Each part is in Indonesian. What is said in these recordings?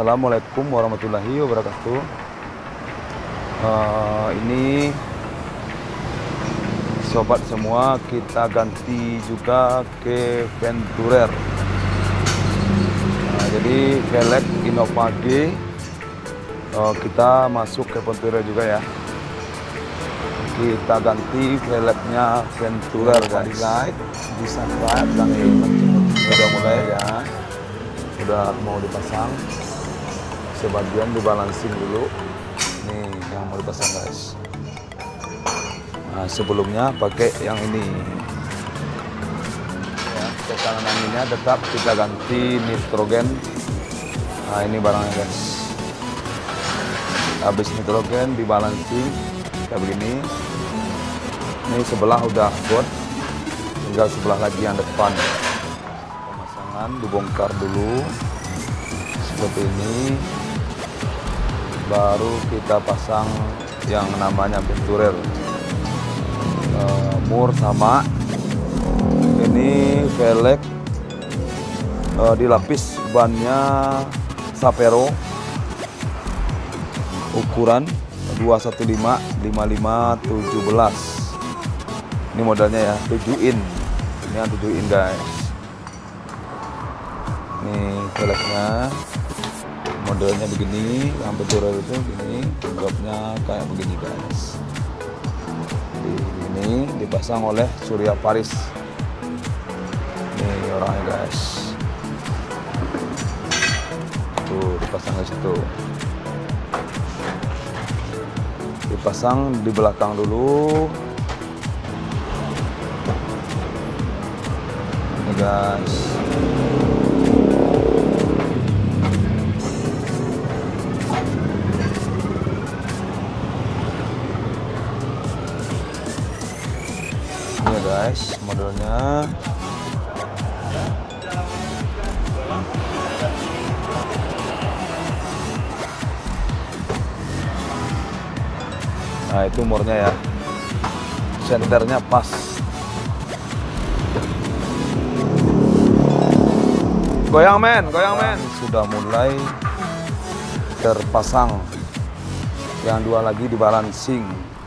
Assalamualaikum warahmatullahi wabarakatuh. Ini sobat semua, kita ganti juga ke Venturer. Jadi velg Innova G kita masuk ke Venturer juga ya. Kita ganti velgnya Venturer guys. Light, bisa subscribe dan udah mulai ya. Udah mau dipasang, sebagian dibalancing dulu. Nih yang mau dipasang guys. Nah, sebelumnya pakai yang ini ya, tekanan anginnya tetap kita ganti nitrogen. Nah ini barangnya guys, habis nitrogen dibalancing kayak begini. Ini sebelah udah bot, tinggal sebelah lagi yang depan. Dibongkar dulu seperti ini, baru kita pasang yang namanya Venturer. Mur sama ini velg dilapis bannya Sapero ukuran 215 55 17. Ini modelnya ya 7 in, ini yang 7 in guys. Nih velgnya modelnya begini, yang Venturer itu begini, jawabnya kayak begini guys. Ini dipasang oleh Surya Paris. Nih orangnya guys. Tuh dipasang ke situ. Dipasang di belakang dulu. Ini guys. Ini guys modelnya. Nah itu umurnya ya, senternya pas. Goyang men, goyang men. Sudah mulai terpasang, yang dua lagi dibalancing.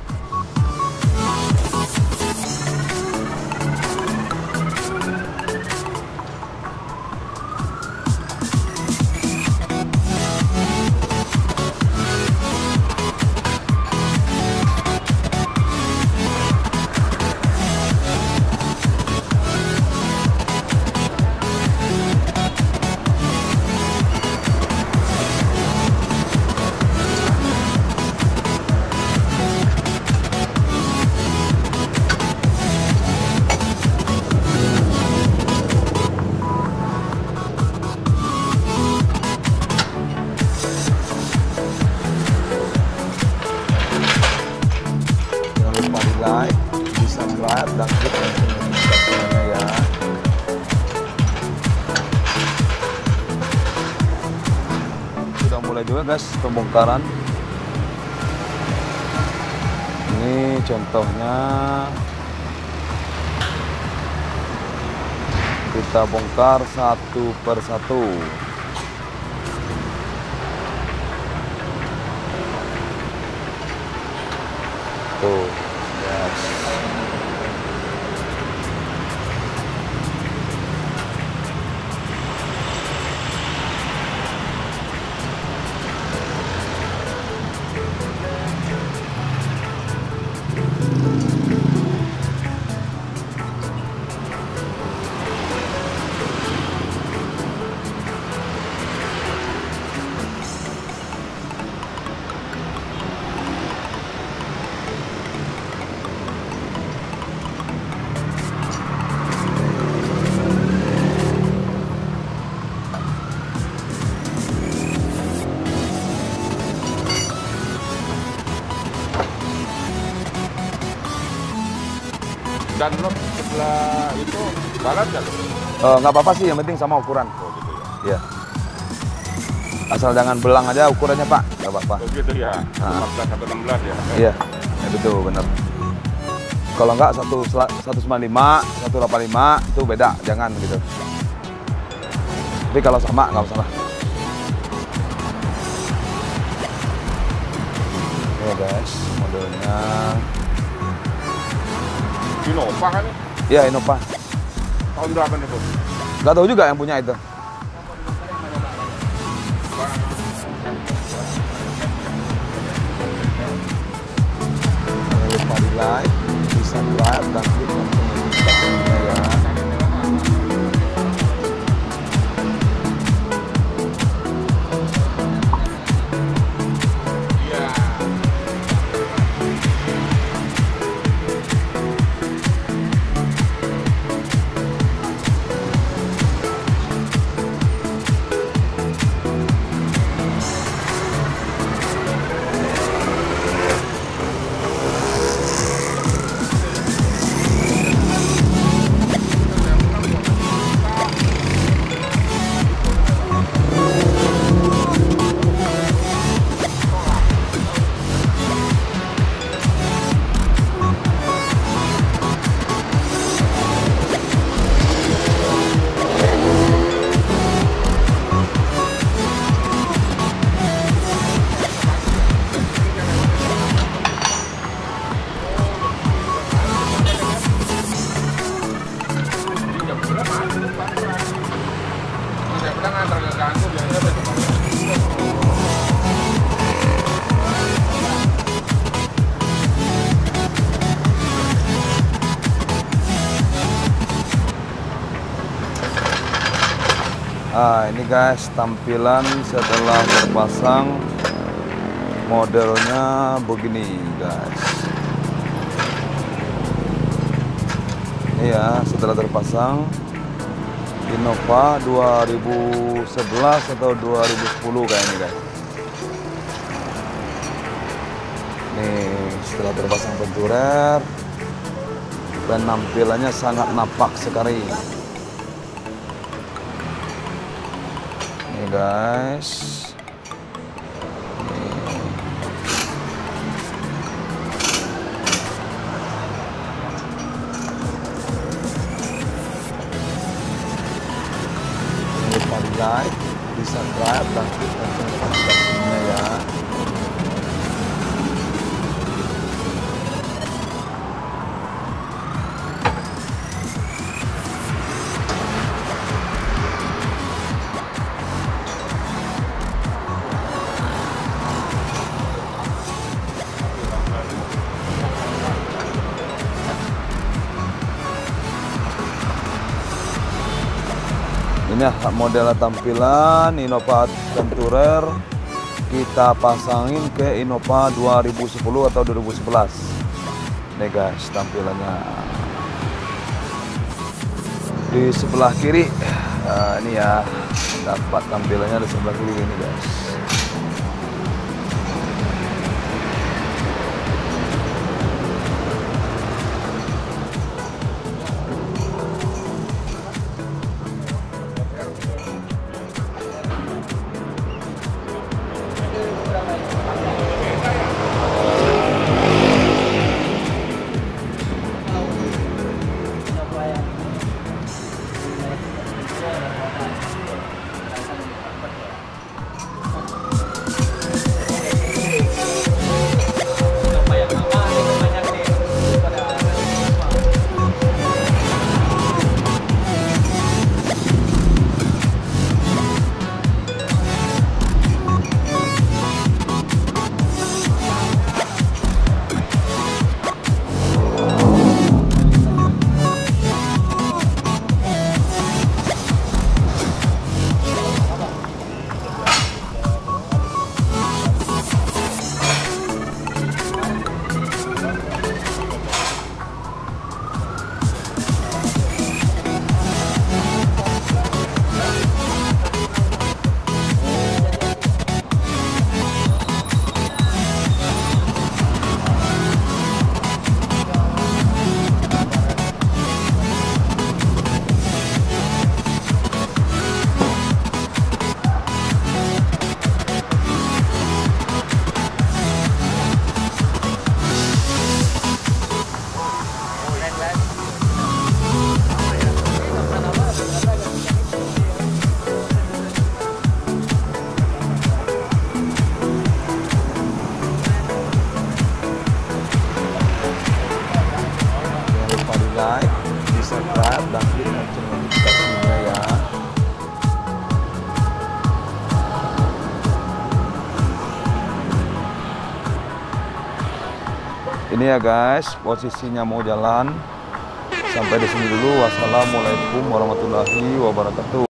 Like, di subscribe dan klik notifikasinya ya. Sudah mulai juga guys pembongkaran. Ini contohnya kita bongkar satu per satu. Tuh. Dan lo setelah itu balas nggak? Nggak apa-apa sih, yang penting sama ukuran. Oh gitu ya. Iya. Asal jangan belang aja ukurannya Pak, nggak apa-apa. Oh gitu ya. 14 atau 16 ya. Iya, ya, betul benar. Kalau nggak 195, 185 itu beda, jangan gitu. Tapi kalau sama nggak masalah. ya guys, modelnya. Innova kan nih? Iya, Innova. Tahun berapa nih, Bos? Gak tahu juga yang punya itu. Jangan lupa di like, di subscribe, dan klik tombol notifikasinya ya. Iya. Nah, ini guys tampilan setelah terpasang, modelnya begini guys. Ini ya setelah terpasang, Innova 2011 atau 2010 kayak ini guys. Nih setelah terpasang penturer, penampilannya sangat nampak sekali. Nih guys. Jangan lupa di like, di subscribe, dan klik tombol notifikasinya ya. Ini model tampilan Innova Tourer kita pasangin ke Innova 2010 atau 2011. Nih guys tampilannya. Di sebelah kiri, ini ya dapat tampilannya di sebelah kiri ini guys. subscribe dan klik lonceng notifikasinya ya. Ini ya guys, posisinya mau jalan. Sampai di sini dulu. Wassalamualaikum warahmatullahi wabarakatuh.